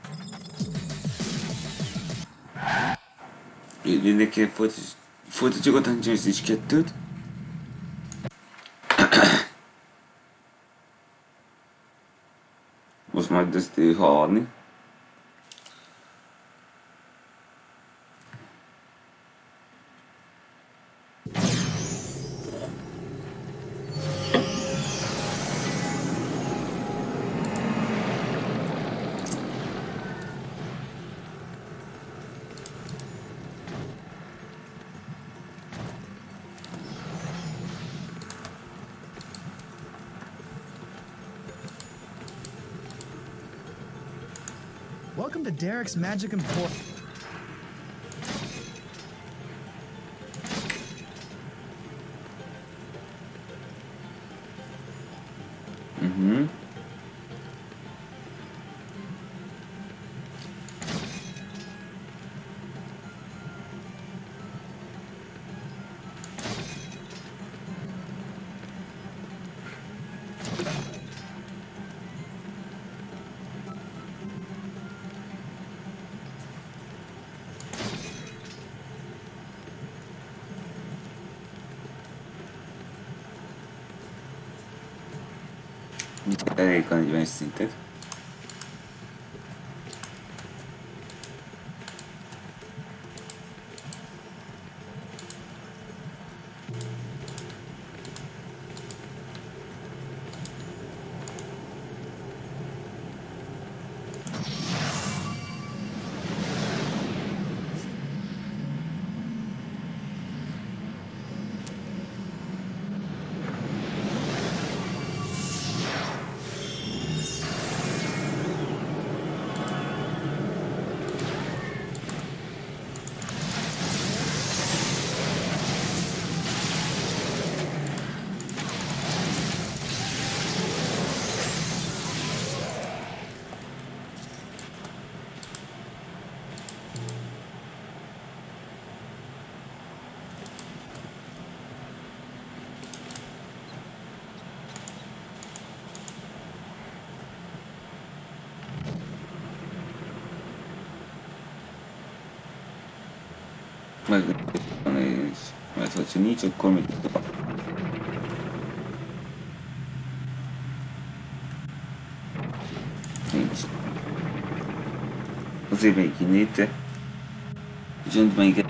Mindenképp folytatjuk a Dungeon Siege 2-t. Most majd ezt hallani. Welcome to Derek's Magic Emporium. Elég a 40-es szintet. Mert hogyha nincs, akkor még nincs. Azért még innét. Zsönt még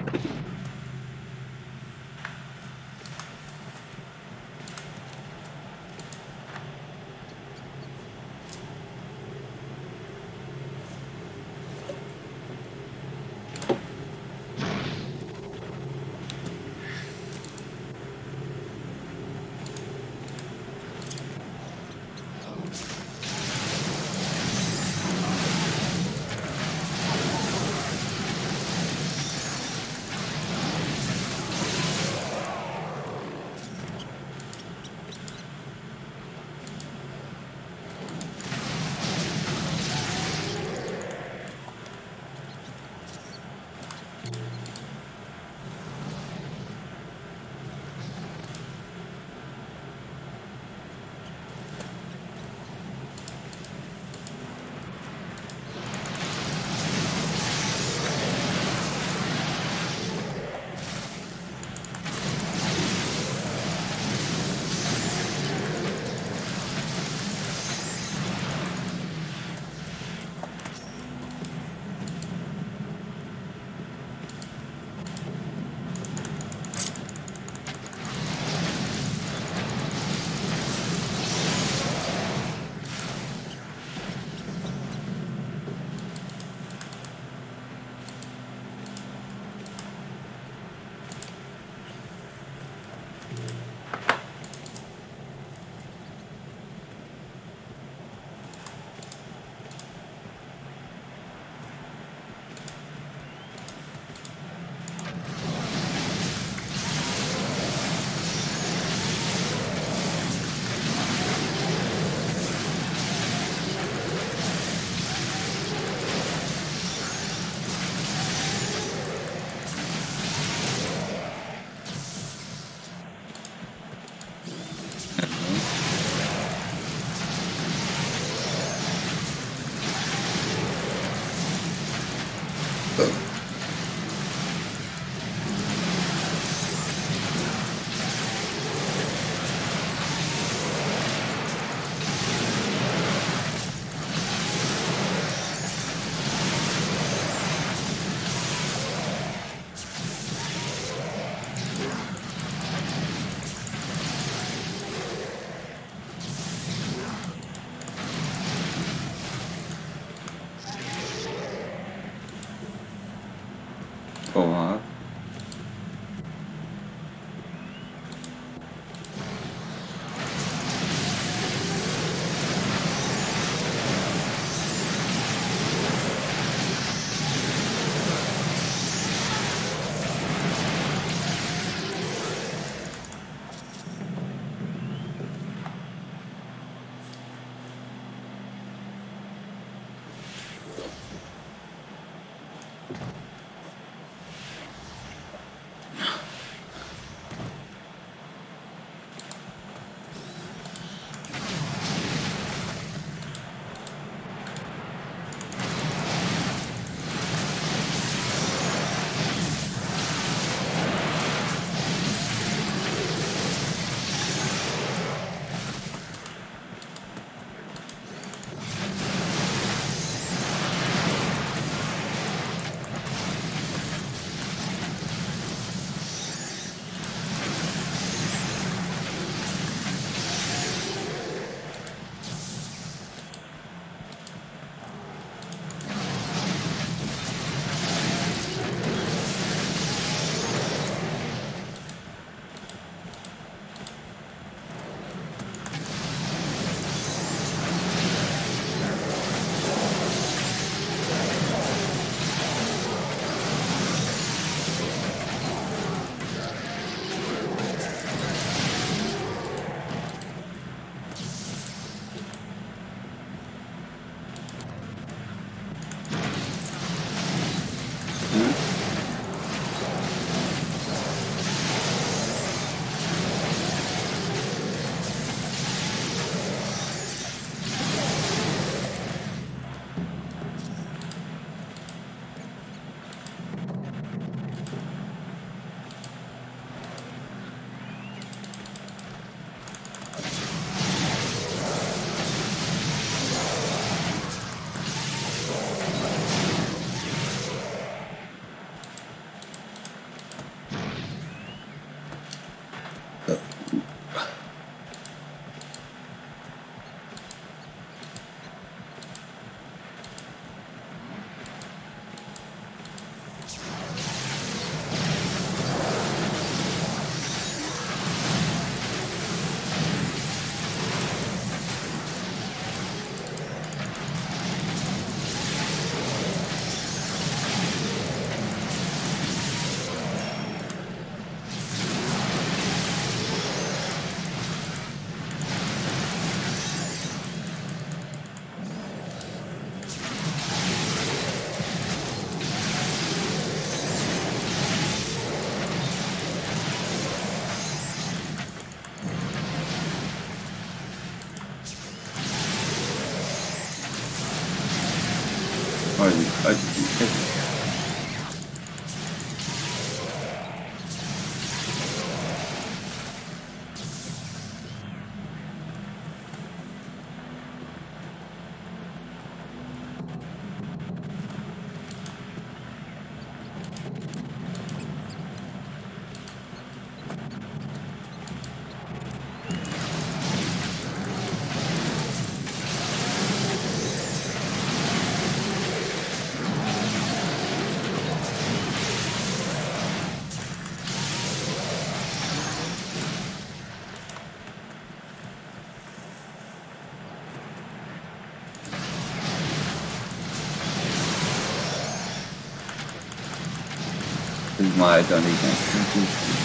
Hadi. Ez már egy igen szintű.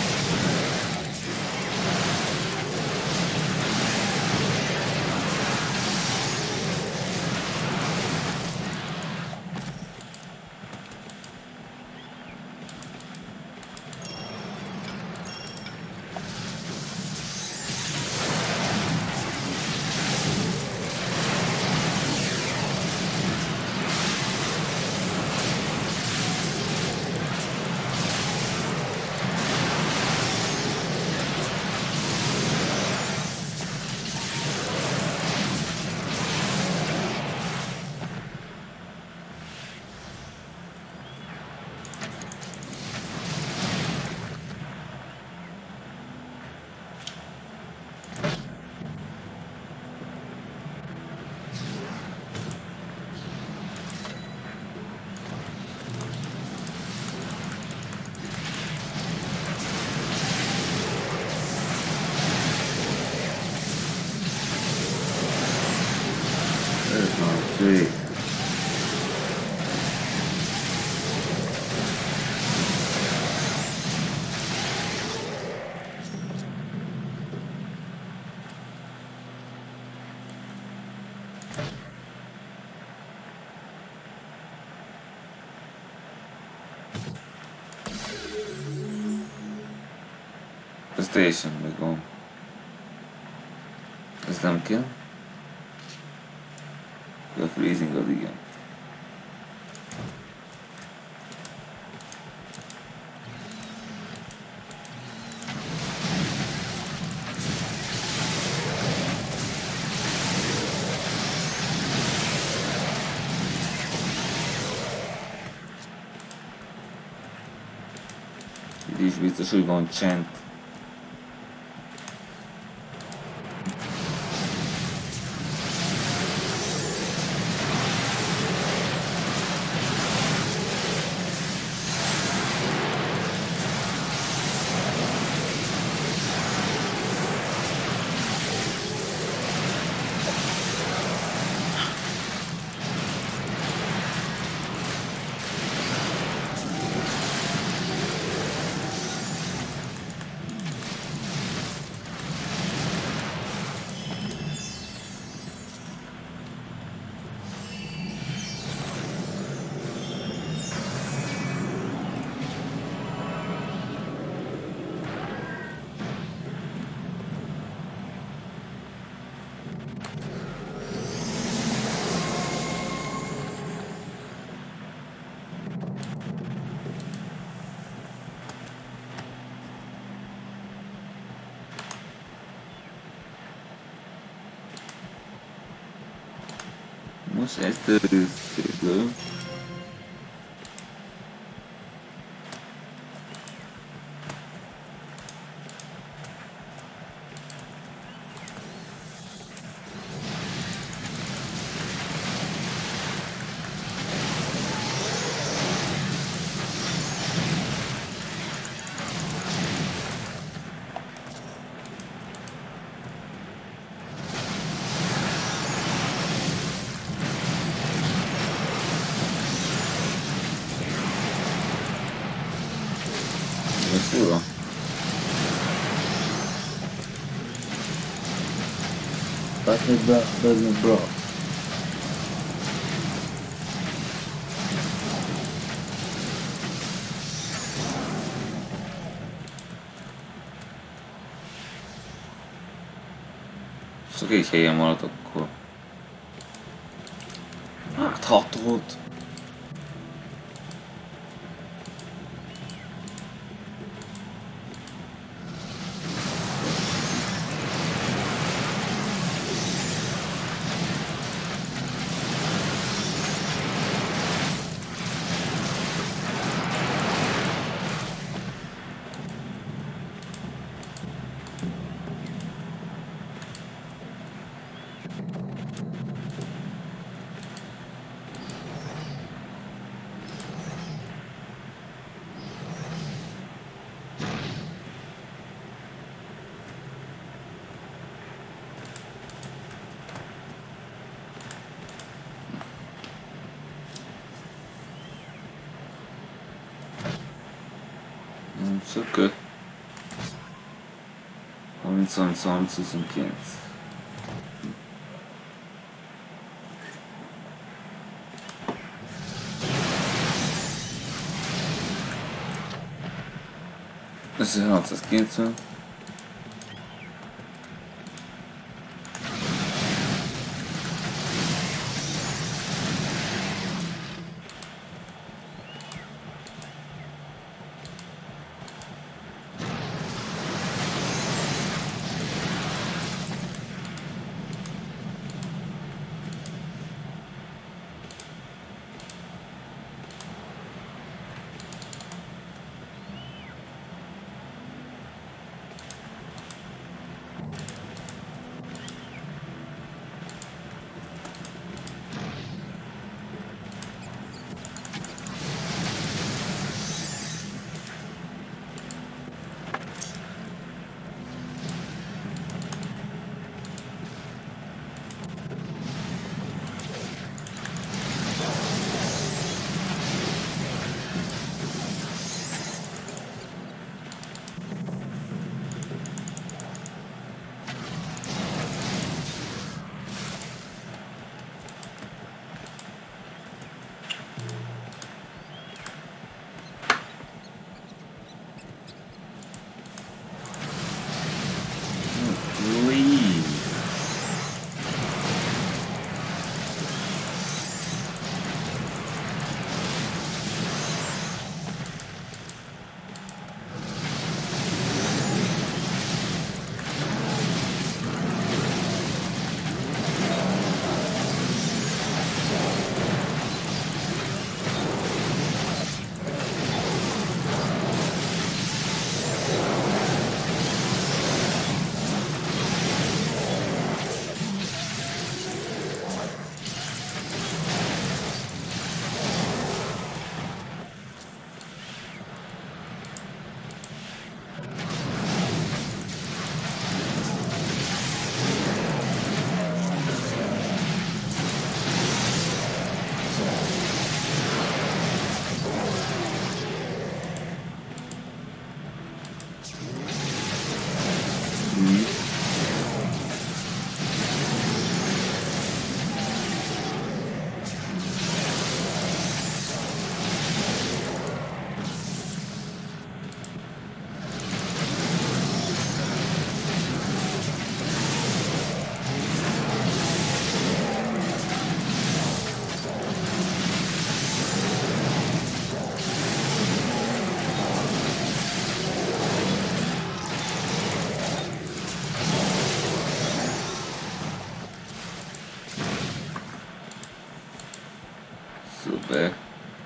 Ez már szép. A stationbe gond. Ez nem kell. A freezing az igen. Itt is biztos, hogy van csend. Most ezt összeglő. Fura. Patrick doesn't bro. Csak egy helyen maradt akkor. Hát hatod. Csak 30-29. Ez 690. Szuper.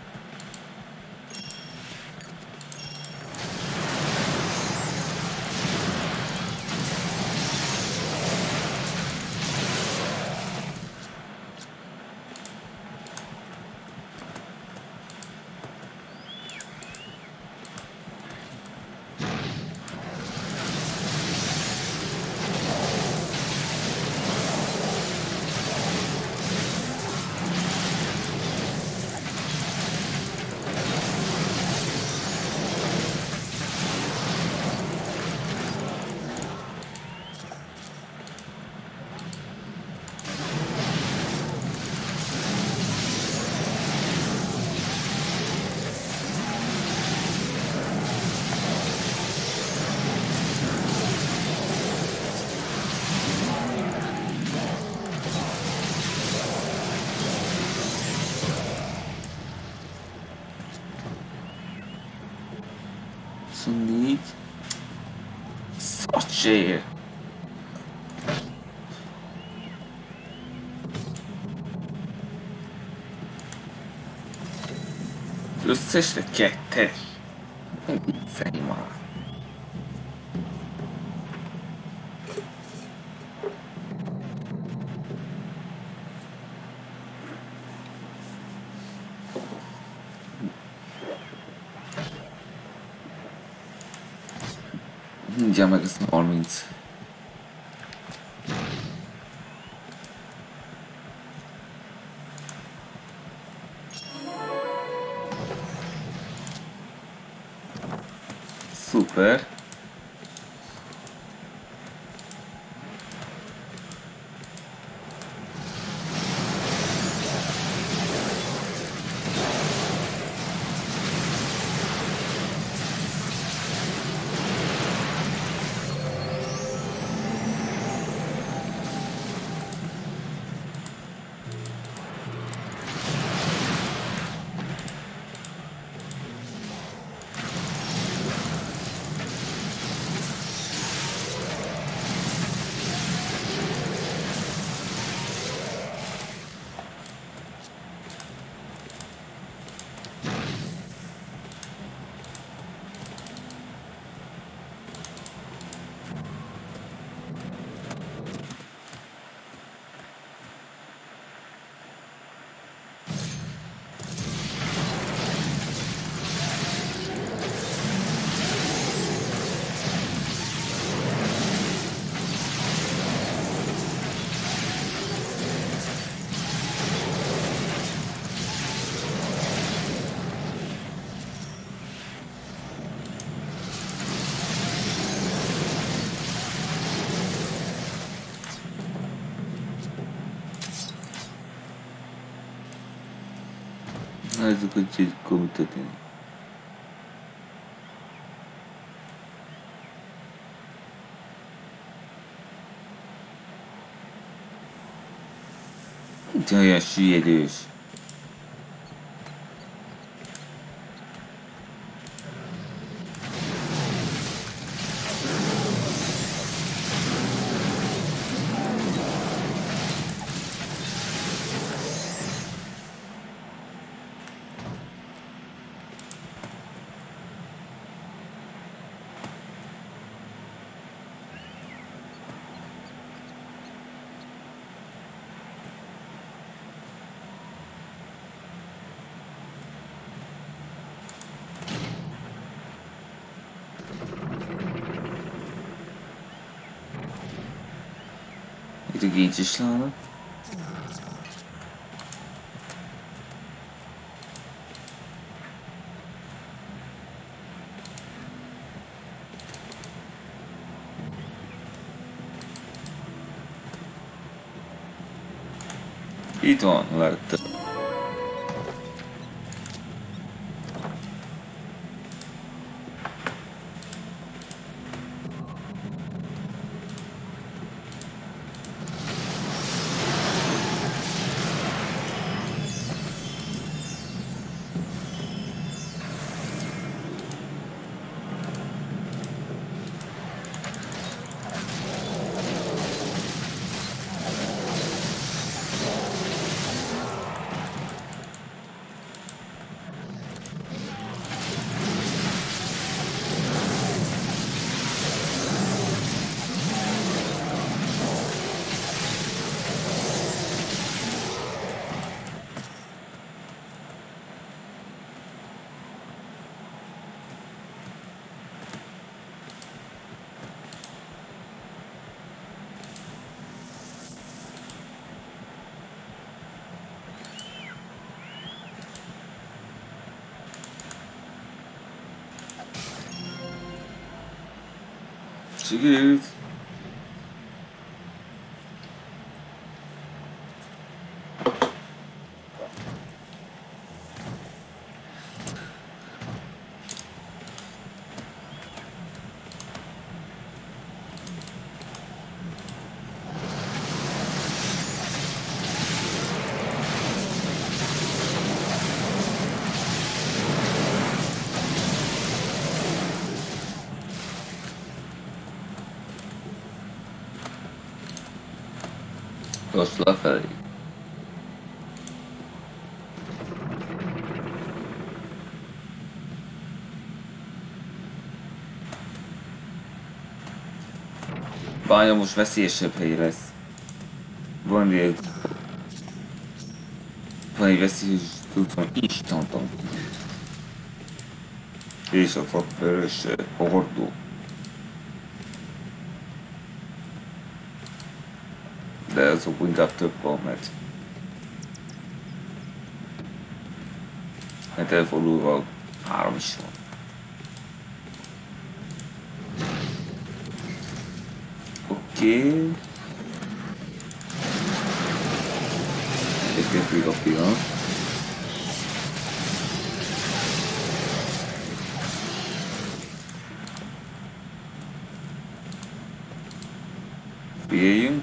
Négy. Szocsér! Összesre 2-es. Ne viccelj már. Mindjárt meg ez 30. Szuper. Ez a kicsit komutatni. Itt olyan süllyedős. Itt a gécses láda. Itt van, láttam. Sikerült. Rossz lefelé. Bánya most veszélyesebb hely lesz. Van egy veszélyes tudtam instanton. És a fakvörös hordó. De azok inkább több van, mert elfordulva 3 is van. Oké. Egyébként még a pillanat. Figyeljünk.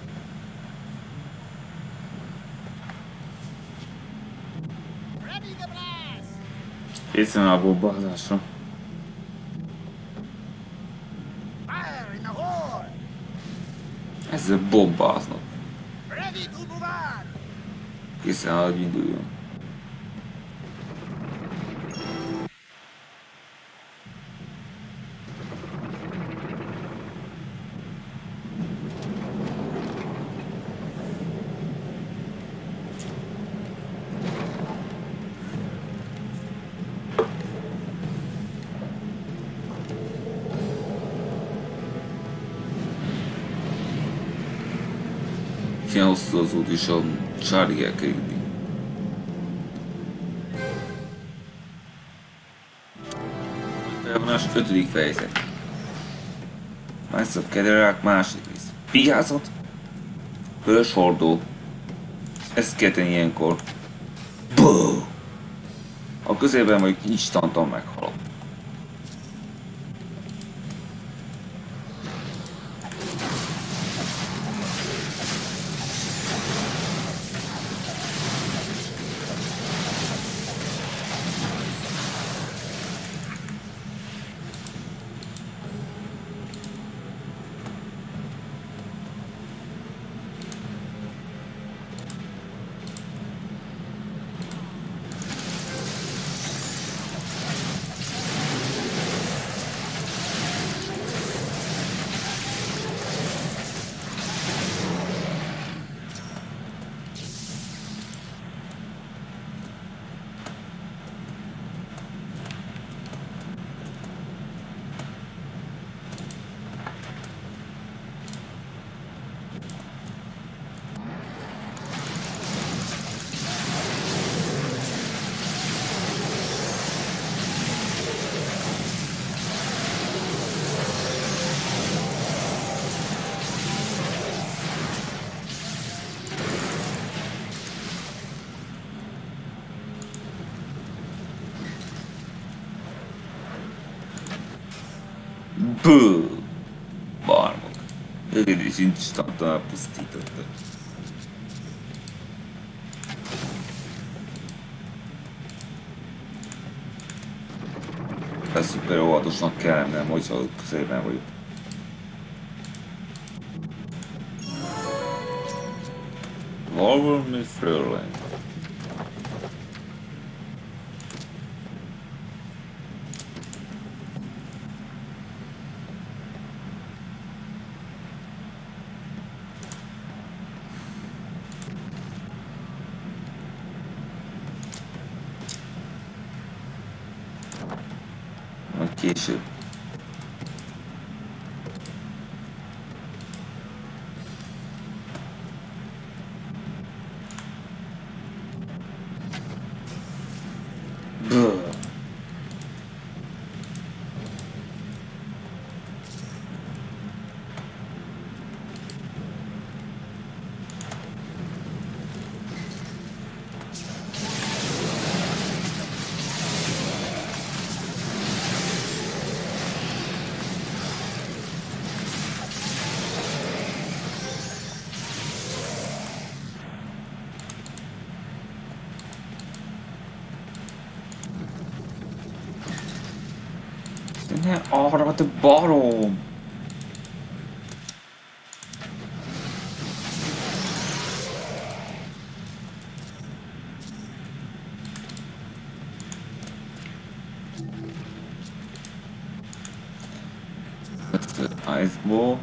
Készen a bombázásra. Ezzel bombáznak. Készen áll, hogy induljon. Ilyen hosszú az út is, a Charlie el kell jutni. Felvonás 5. fejezet. Knights of Cataract második rész. Vigyázat! Vörös hordó. Ezt kell tenni ilyenkor. Boo! A közelben vagy instantan meghalok. Boo! Barmok. Őket is instantan elpusztítottak. Ez szuper óvatosnak kell lennem, hogyha közelben vagyok. Valami Frölen. Később. Ne arra, te barom! That's the ice ball.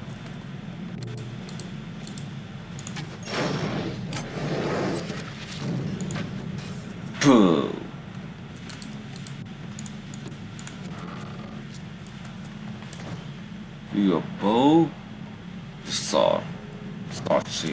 Puh. Your bow? Szar. Szarcsi.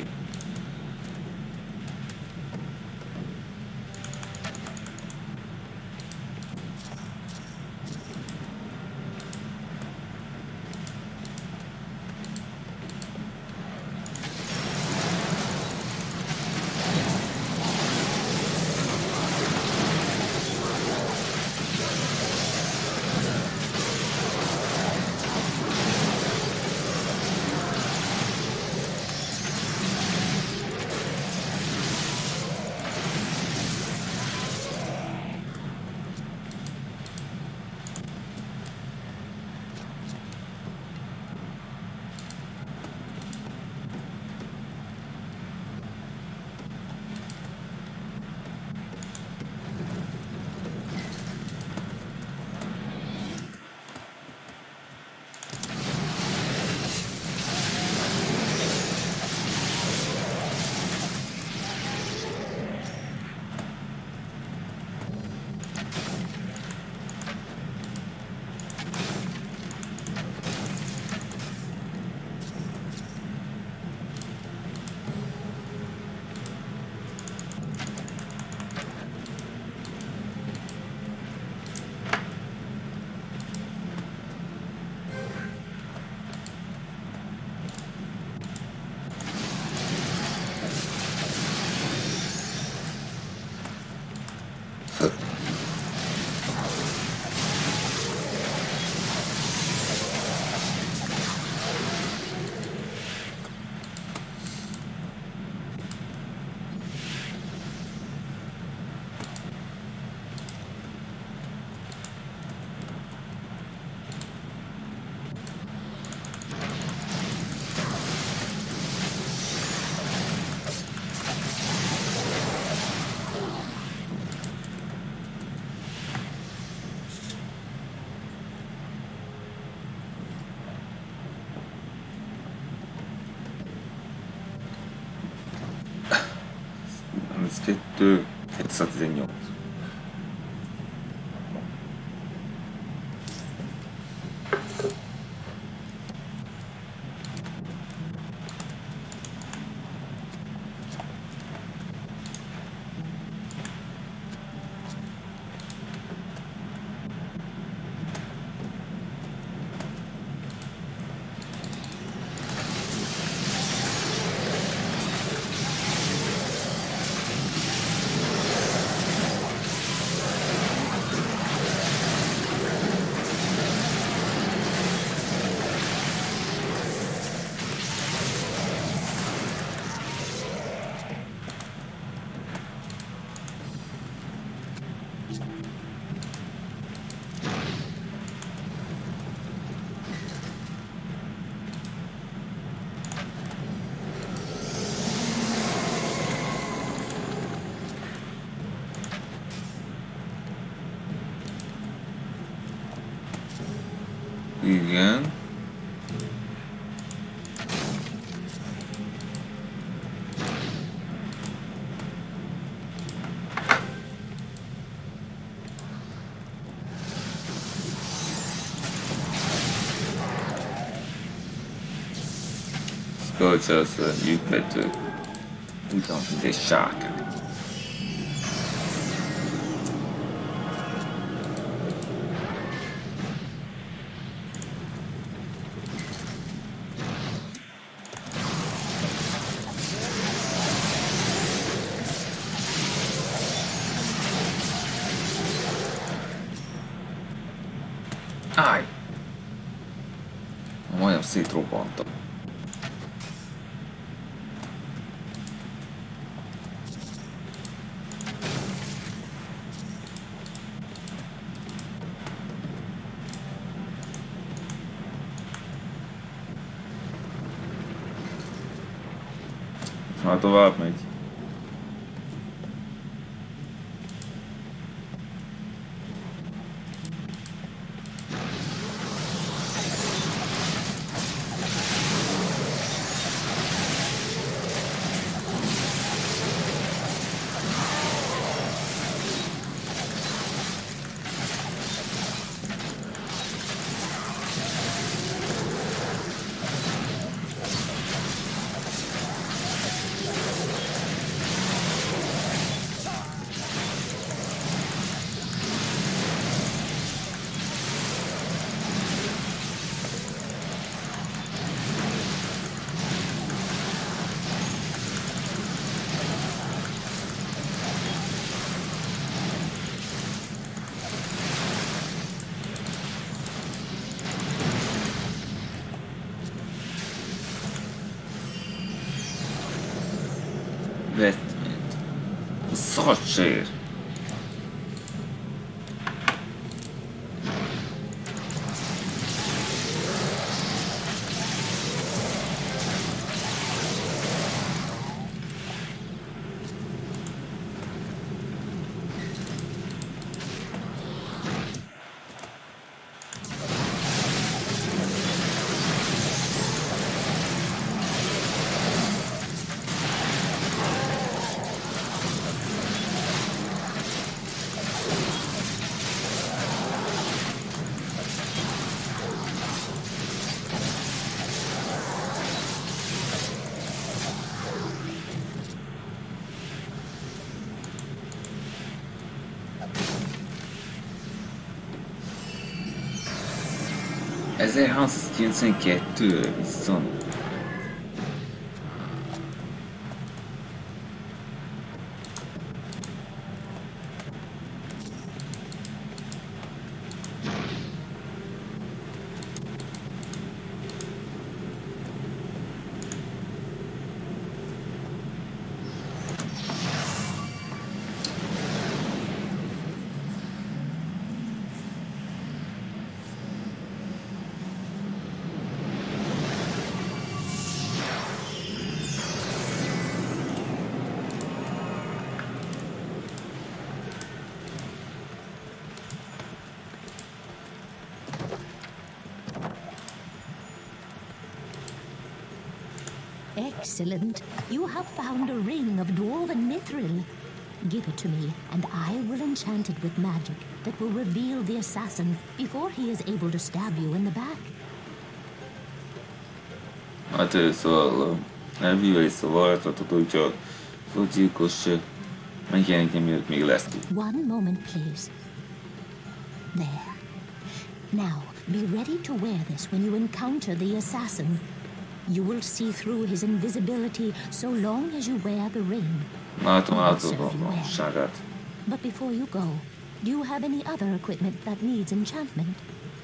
32, 218. Igen. Kölcsönszörnyűk vetők. Ugyan, mint egy sárkány. Állj! Majdnem szétrobbantam. Hát tovább megy. Vesztményt. Szarcsér! ...1692 viszont. Excellent. You have found a ring of dwarven Mithril. Give it to me, and I will enchant it with magic that will reveal the assassin before he is able to stab you in the back. Hát szóval elvívja és szóval tudod, hogy a gyilkos megjelenik, mielőtt még lesz ki. One moment, please. There. Now, be ready to wear this when you encounter the assassin. You will see through his invisibility so long as you wear the ring. Látom a valóságát. But before you go, do you have any other equipment that needs enchantment?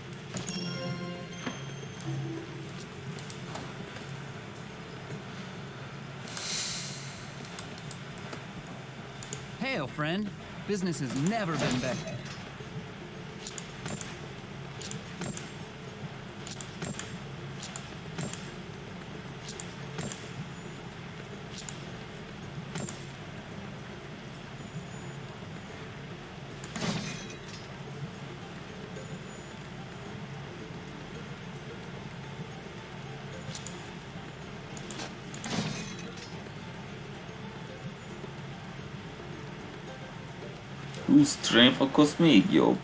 Hail, friend. Business has never been better. Strength akkor még jobb.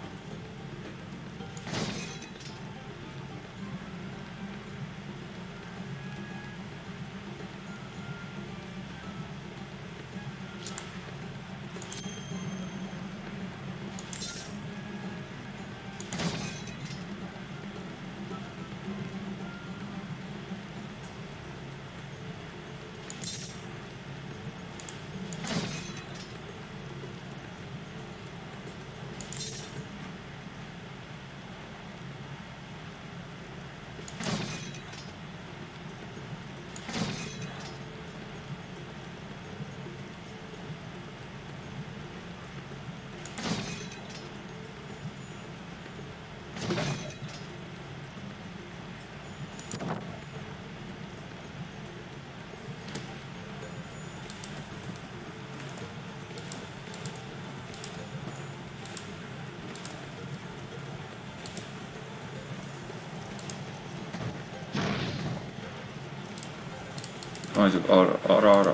Csak arra.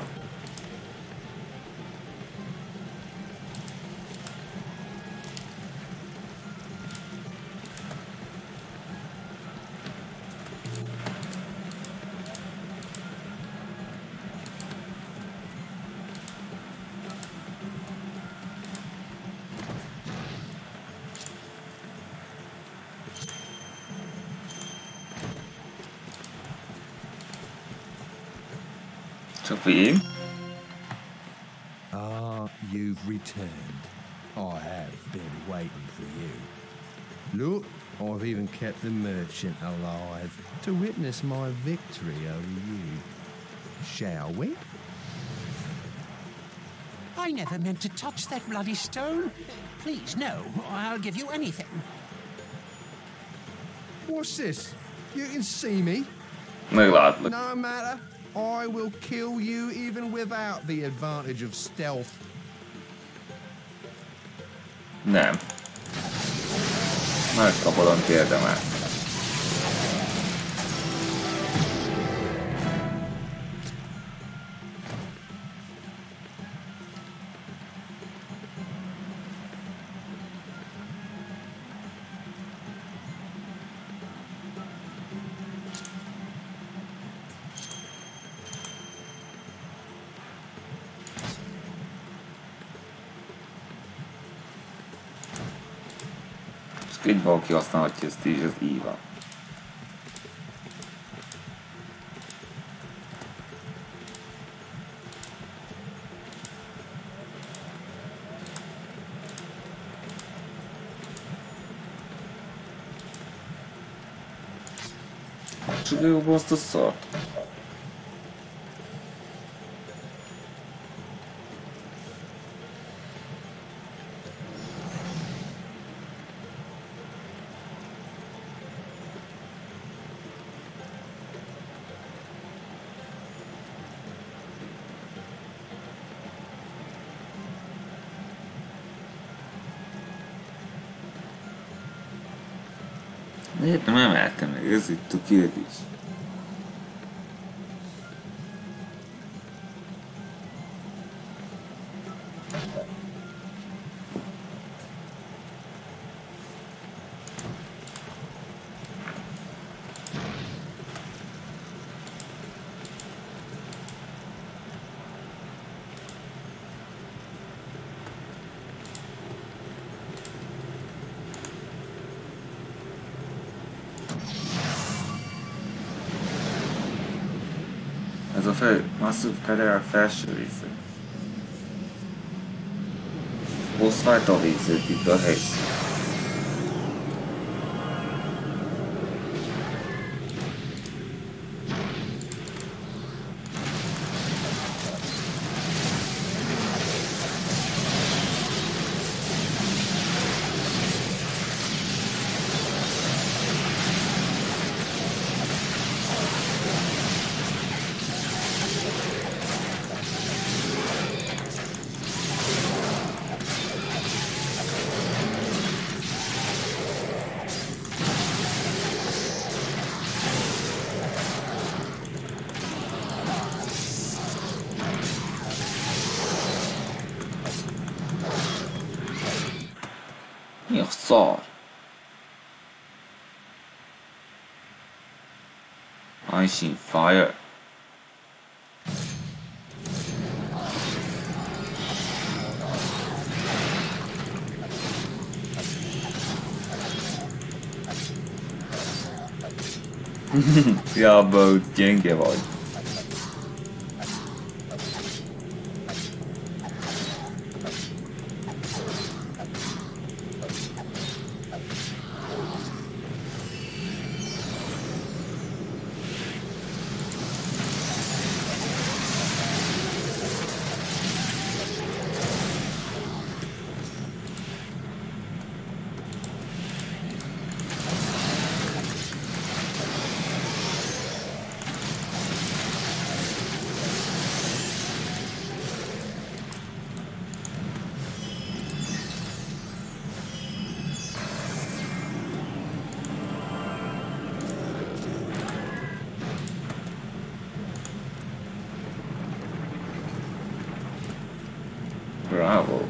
Csak figyelj. Ah, you've returned. I have been waiting for you. Look, I've even kept the merchant alive to witness my victory over you. Shall we? I never meant to touch that bloody stone. Please, no. I'll give you anything. What's this? You can see me. Meglátlak. No matter. I will kill you even without the advantage of stealth. Nem. Megkapod, amit érdemel. Így valaki használhatja ezt így, az így van. Csak jobb azt a szart. Miért nem emeltem meg? Ez itt a kérdés. masszív Cadillac felső része. Boss fight-tól végződik a helyszín. Mi a szar? Icing Fire. Ja, Boat, gyenge vagy. Bravo.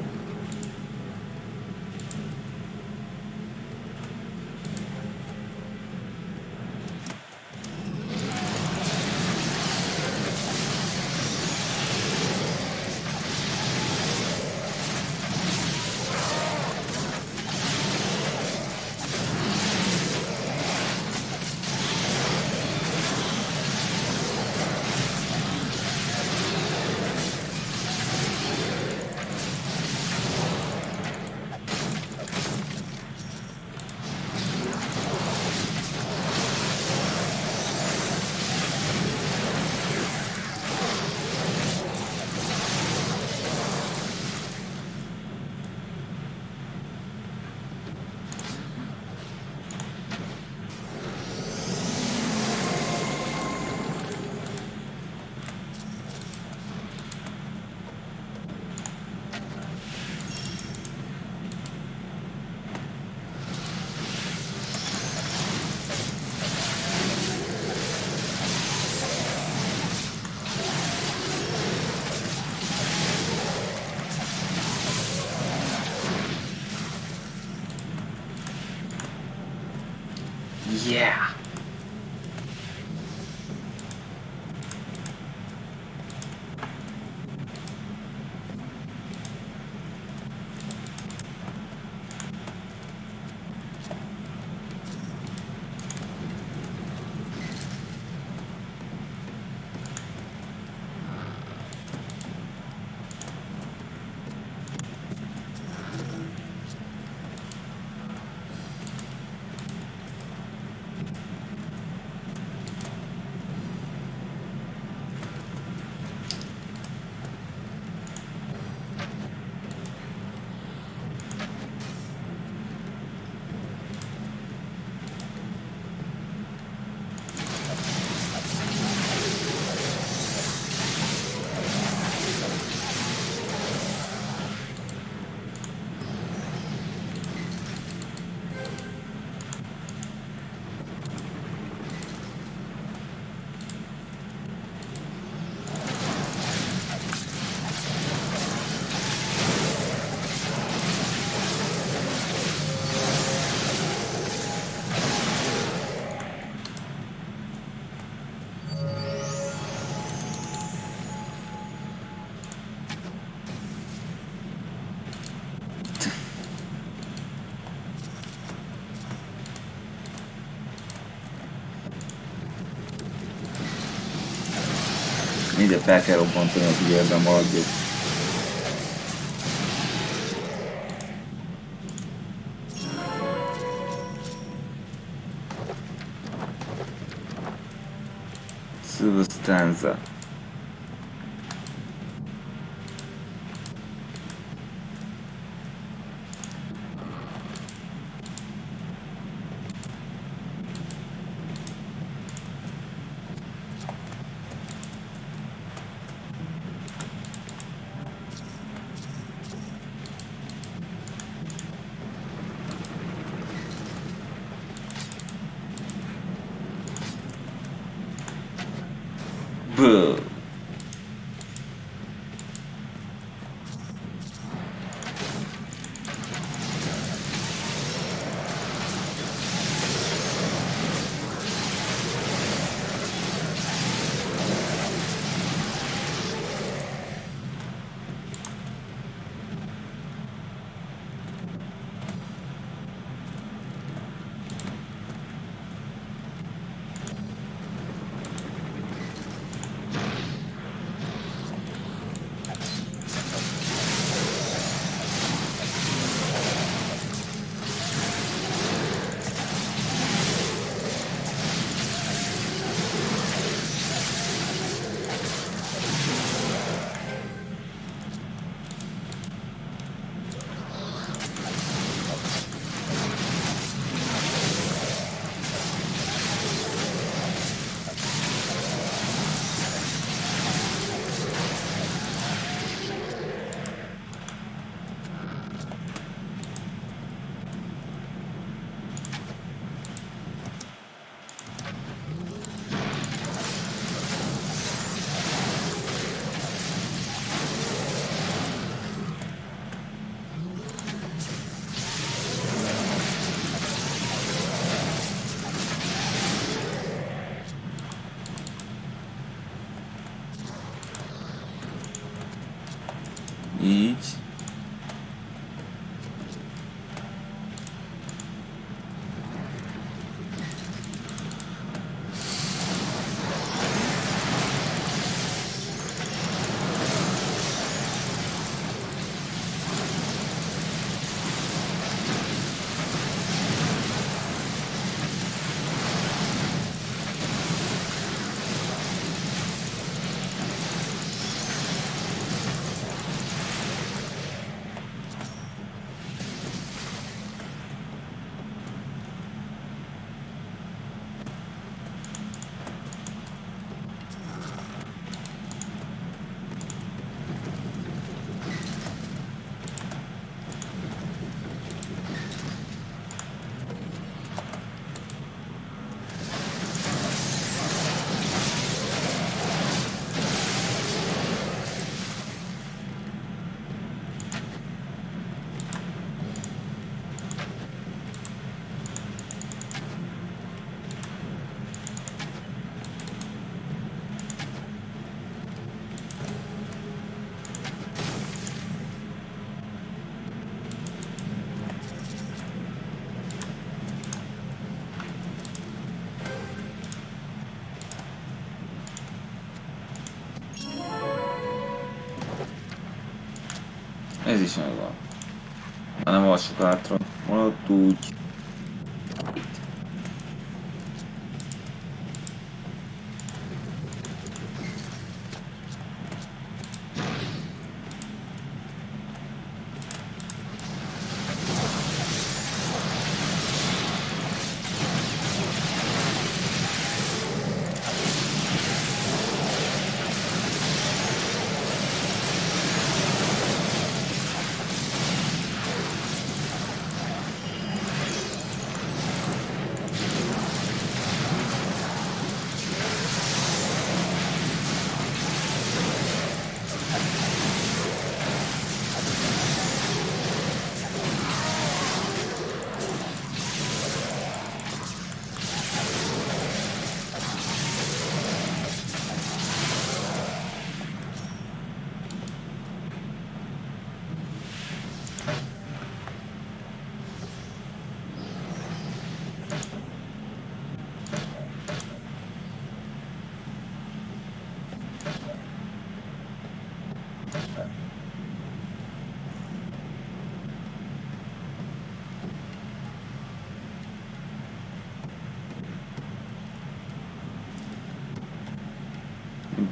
Yeah. ugye fel kell robbantani, hogy ugye ebben maradjuk. Substanza. Boo. Így. Ez is megvan. Ha nem olvassuk hátra, maradt úgy.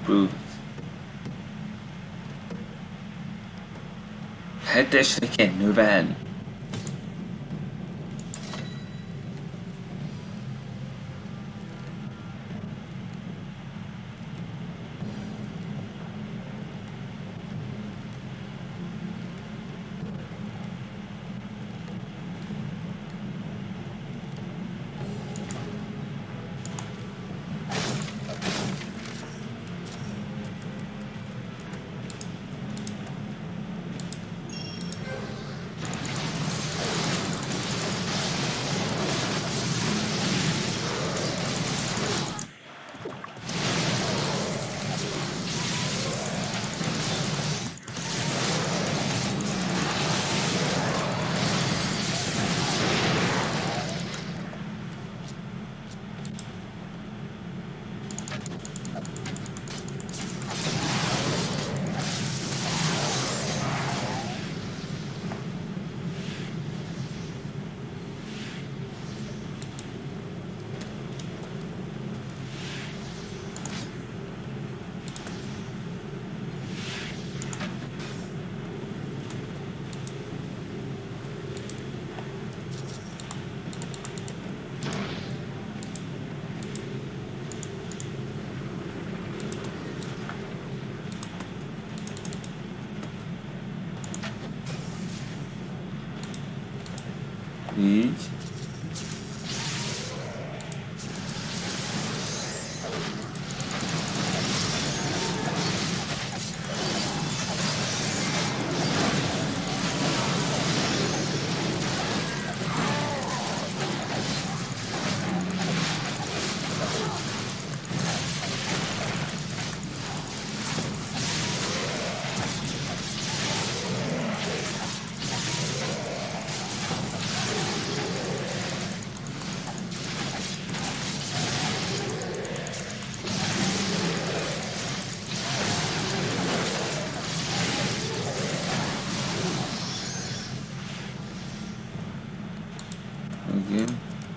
Brute. 7-esre kell növelni. Így. Igen.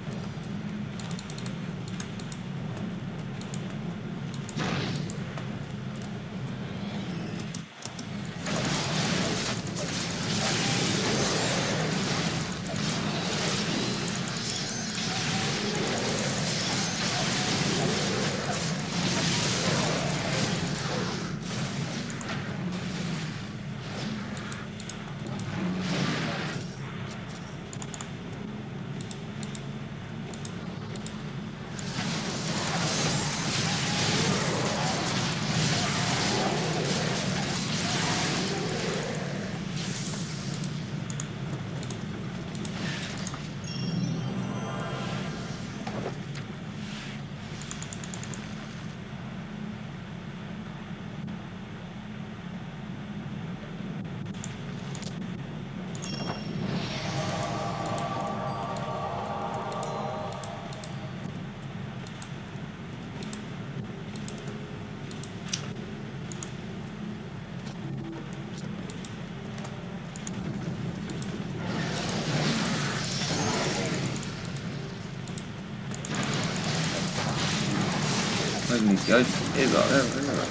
Hogy ez a...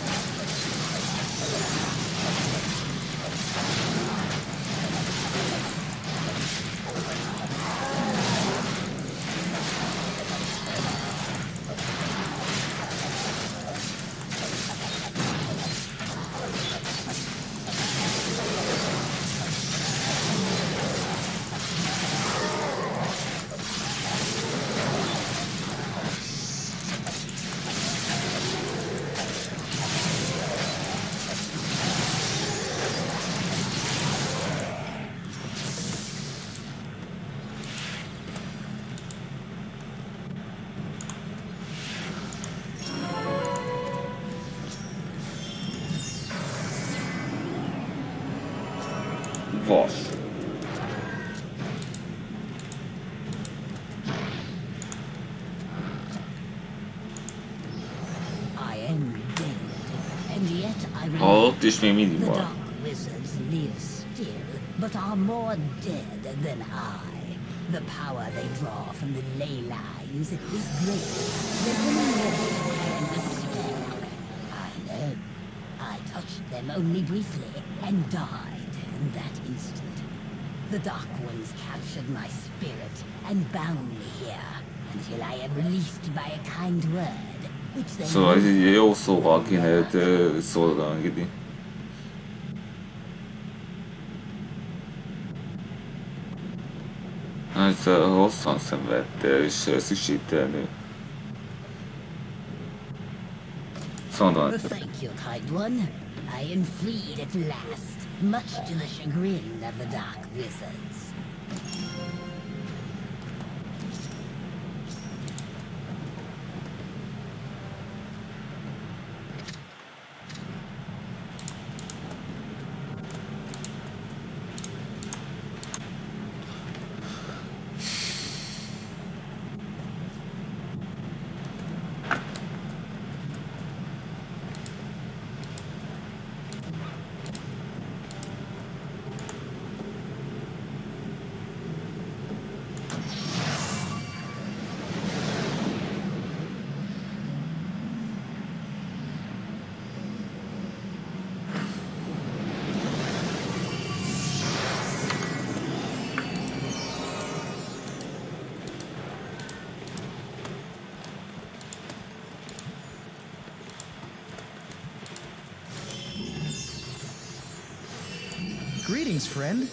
Vas. I am dead, and yet I Halott, és még mindig The van. dark wizards live still, but are more dead than I. The power they draw from the ley lines is greater than any of I understand. I know. touched them only briefly and died in that instant. The Dark Ones captured my spirit and bound me here until I am released by a kind word, which they Szóval ez egy jó szóval kéne őt szolgálni. Ez hosszan szenvedte és szükségtelenül. Szóval thank you, kind one. I am freed at last, much to the chagrin of the Dark Wizards. Greetings, friend.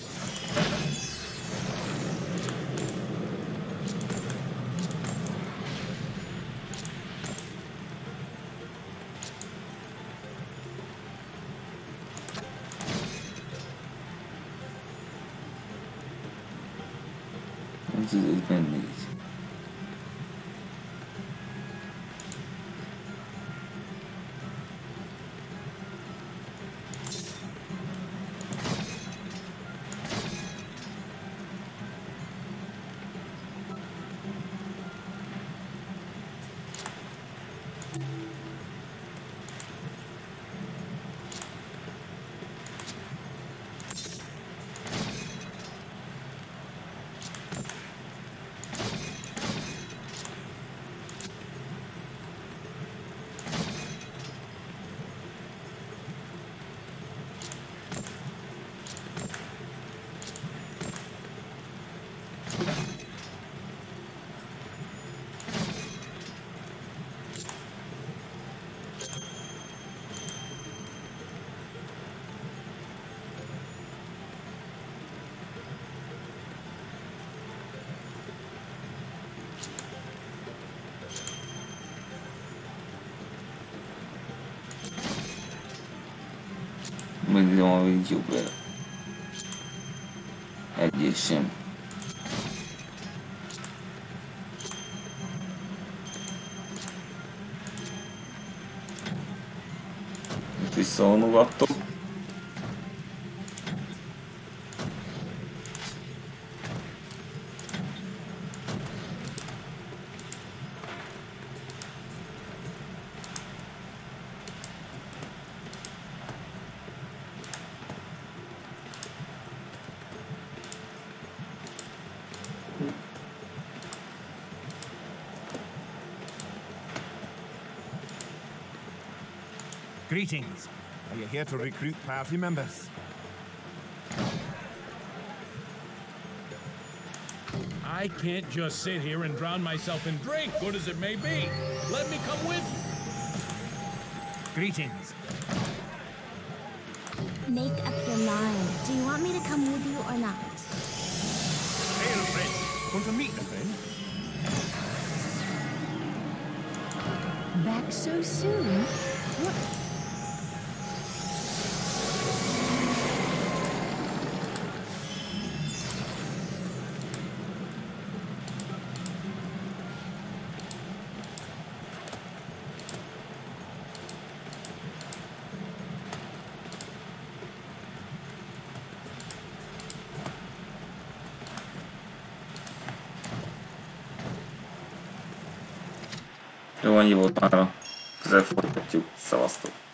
Ez nem négy. Mondom, hogy jobb vele. Egyes sem. Visszavonogattok. Greetings. Are you here to recruit party members? I can't just sit here and drown myself in drink, good as it may be. Let me come with you. Greetings. Make up your mind. Do you want me to come with you or not? Hail, friend. Want to meet a friend? Back so soon? What? Jó, annyi volt már, közel folytatjuk. Szevasztok!